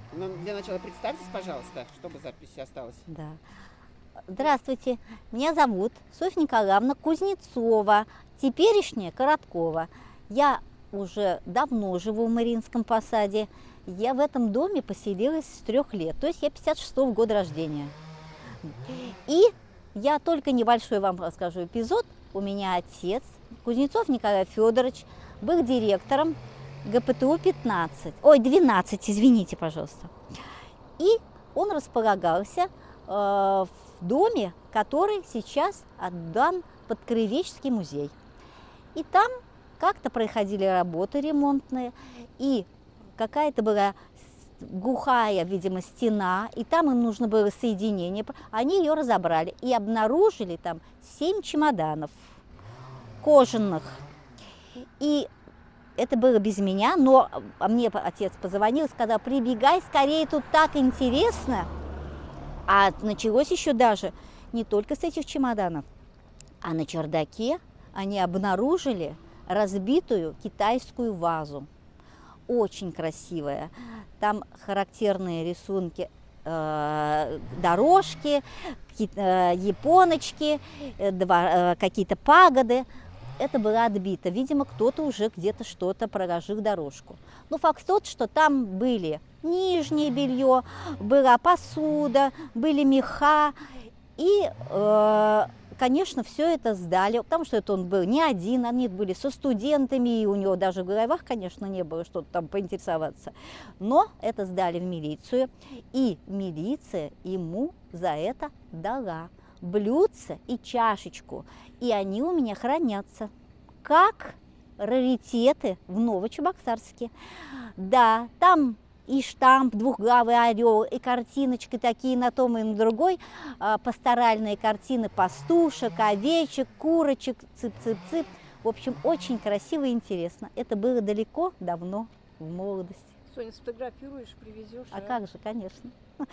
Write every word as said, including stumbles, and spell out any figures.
Ну, для начала представьтесь, пожалуйста, чтобы запись осталась. Да. Здравствуйте, меня зовут Софья Николаевна Кузнецова, теперешняя Короткова. Я уже давно живу в Мариинском посаде. Я в этом доме поселилась с трех лет, то есть я пятьдесят шестого года рождения. И я только небольшой вам расскажу эпизод. У меня отец, Кузнецов Николай Федорович, был директором ГПТУ пятнадцать, ой, двенадцать, извините, пожалуйста. И он располагался э, в доме, который сейчас отдан под Краеведческий музей. И там как-то проходили работы ремонтные, и какая-то была глухая, видимо, стена, и там им нужно было соединение. Они ее разобрали и обнаружили там семь чемоданов кожаных. И это было без меня, но мне отец позвонил и сказал: прибегай скорее, тут так интересно. А началось еще даже не только с этих чемоданов, а на чердаке они обнаружили разбитую китайскую вазу. Очень красивая. Там характерные рисунки, э, дорожки, э, японочки, э, какие-то пагоды. Это было отбито. Видимо, кто-то уже где-то что-то проложил дорожку. Но факт тот, что там были нижнее белье, была посуда, были меха. И, э, конечно, все это сдали, потому что это он был не один, они были со студентами, и у него даже в головах, конечно, не было что-то там поинтересоваться. Но это сдали в милицию, и милиция ему за это дала блюдце и чашечку, и они у меня хранятся как раритеты в Новочебоксарске. Да, там и штамп «Двухглавый орел», и картиночки такие на том и на другой, пасторальные картины пастушек, овечек, курочек, цып-цып-цып. В общем, очень красиво и интересно. Это было далеко, давно, в молодости. Соня, сфотографируешь, привезешь? А, а как же, конечно.